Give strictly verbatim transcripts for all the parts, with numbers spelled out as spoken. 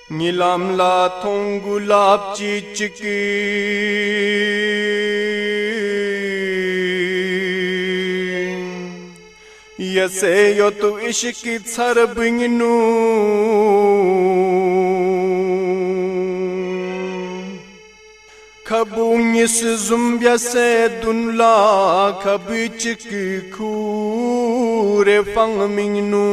Nilamla thongulap chichki Yase yotu ishki tsar bingnu Kabungis zumbya se dunla kabichki kure fang mingnu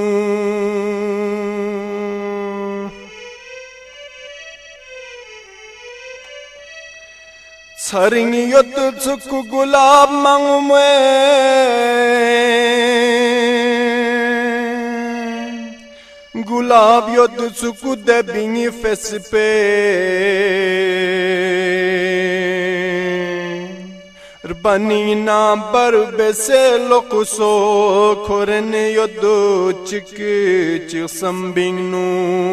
Saring yot tsuk gulab mangme Gulab yot tsuk debingi fespe Rbani na barbe se lokuso Korene yot chik chik sambingnu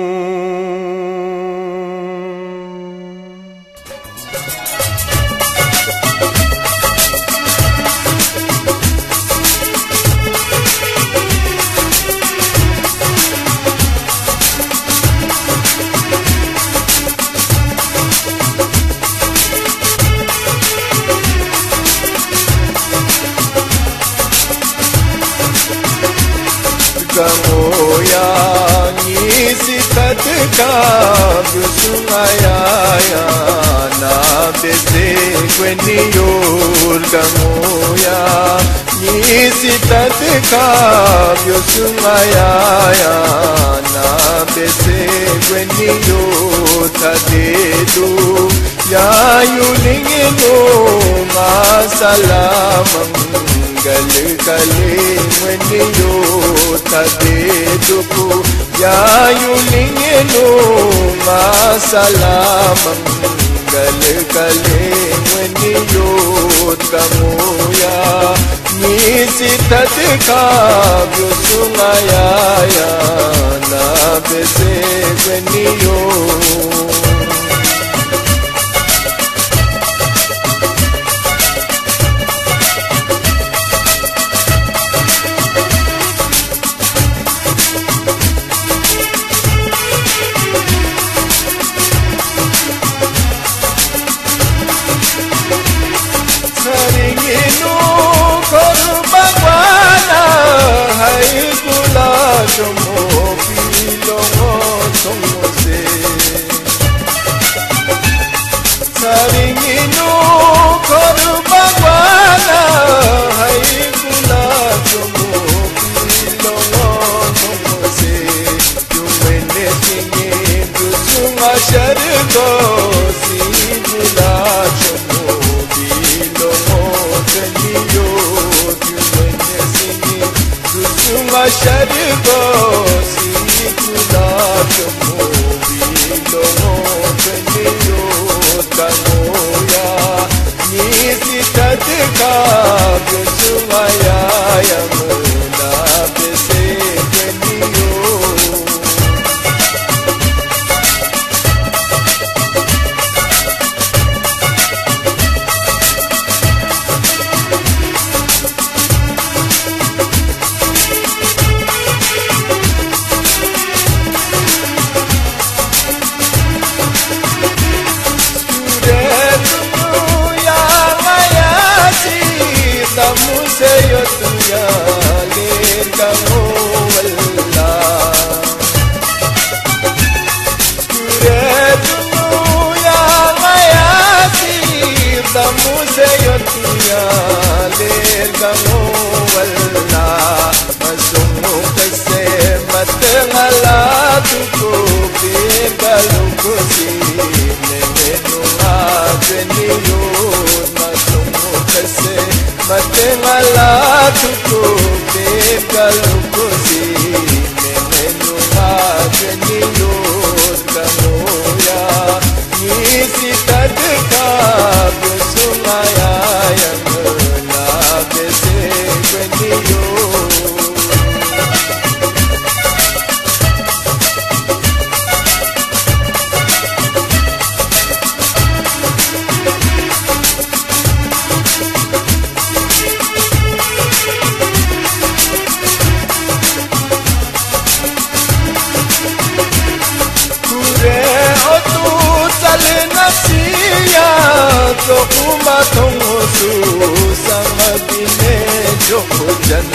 Gamoya ngisi tatka busungaya ya na bese kweni yor gamoya ngisi tatka busungaya ya na bese kweni yor tadedu ya yulingino masalamang Gal kale meniyo tadeduku ya yulingeno masalamang gal kale meniyo tamoya nisi tadka busungaya ya na bese meniyo Saringinu korbagwana hai kula chomo pilongo tomose jumene tinge dusunga shargo si kula chomo pilongo teniyo jumene tinge dusunga shargo si kula chomo pilongo teniyo Gamoya nisi tatka busungaya ya na bese kweniyo Museyo tuya ler kamu walla Kure tuya mayasi da museyo tuya ler kamu walla Masumu kaise matengala tuku pingalu kusi Nemenu ageniyo Masumu kaise Matengala tuku pingalu kusi Nemenu ageniyo Gamoya ngisi tadka busungaya yang na bese kweniyo Zokuma Tongosu Samadine Jokojan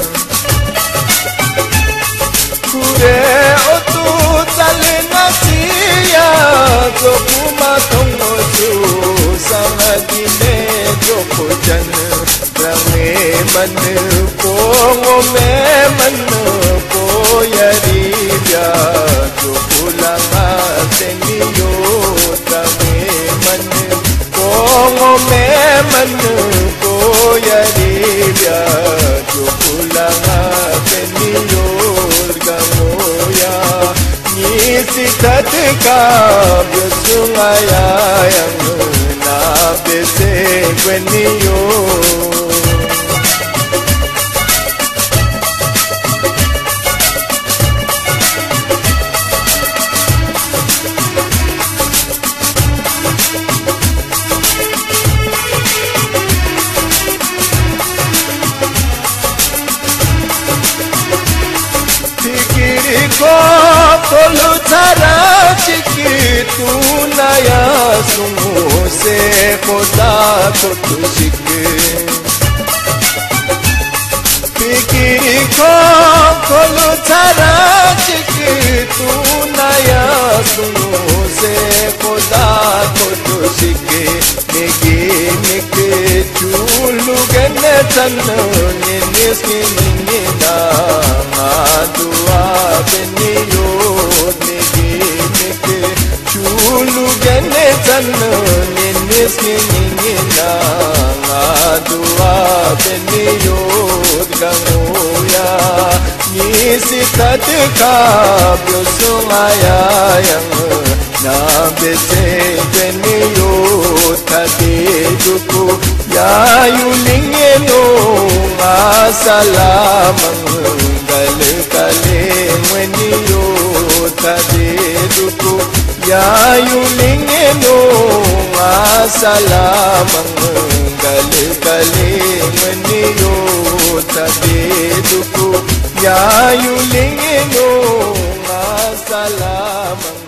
Kure Otu Talena Siya Zokuma Tongosu Samadine Jokojan Rame Manu Pongo Me Manu Poyaribya Jokulanga Teniyo Rame Manu Pongo Me Manu Poyaribya Jokulanga Teniyo Gamoya Nisi Tatka Byosungaya Yang Na Bese Gweniyo Tolu tara chiki tu naya sumu se khoda ko tushike Fikiri ko tolu tara chiki tu naya sumu se khoda ko tushike Negi nike chulu gane tanu niski nina Adua beniyo negi nike chulu gane tanu niski nina Adua beniyo gamoya Nisi tatka byosungaya yang Na bese beniyo Tadeduku ya yulingeno Masalamang Gal-kale mweniyo Tadeduku ya yulingeno Masalamang Gal-kale mweniyo Tadeduku ya yulingeno Masalamang